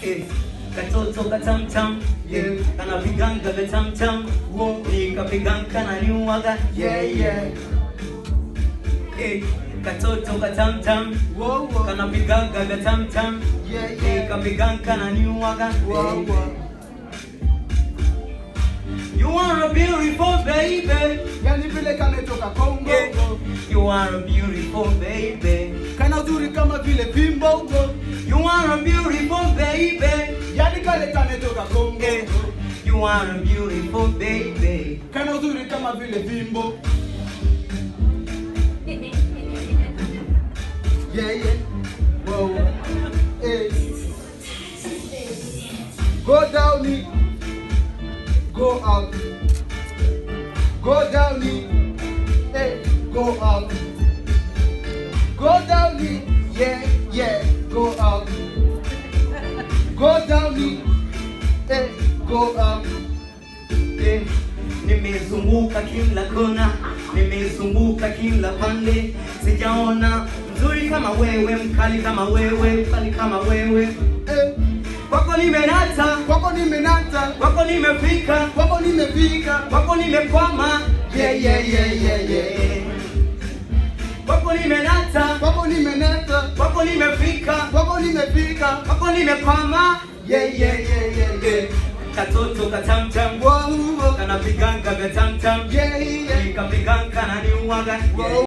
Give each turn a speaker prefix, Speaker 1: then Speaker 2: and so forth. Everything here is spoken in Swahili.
Speaker 1: Katoto katamtam, kanapiganga katamtam, nikapiganga na niwaga, katoto katamtam, kanapiganga katamtam, nikapiganga na niwaga. You are a beautiful baby.
Speaker 2: Yani vile kametoka Kongo.
Speaker 1: You are a beautiful baby.
Speaker 2: Kana uzuri kama vile Bimbo.
Speaker 1: You are a beautiful baby.
Speaker 2: Yani kale kametoka Kongo.
Speaker 1: You are a beautiful baby.
Speaker 2: Kana uzuri kama vile Bimbo. Whoa. Hey. Go down it. Go out. Go down it. Hey, go out. Go down it. Yeah, go out. Go down it. Hey, go out.
Speaker 1: Nimezunguka kila kona, nimezunguka kila pande, sijaona mzuri kama wewe, mkali kama wewe, mkali kama wewe. Kwako nimenata,
Speaker 2: kwako nimenata,
Speaker 1: kwako nimefika,
Speaker 2: kwako nimefika,
Speaker 1: kwako nimekwama. Kwako nimenata,
Speaker 2: kwako nimenata,
Speaker 1: kwako nimefika,
Speaker 2: kwako nimefika,
Speaker 1: kwako nimekwama. Katoto katamtam, kanapiganga katamtam, nikapiganga na niwaga.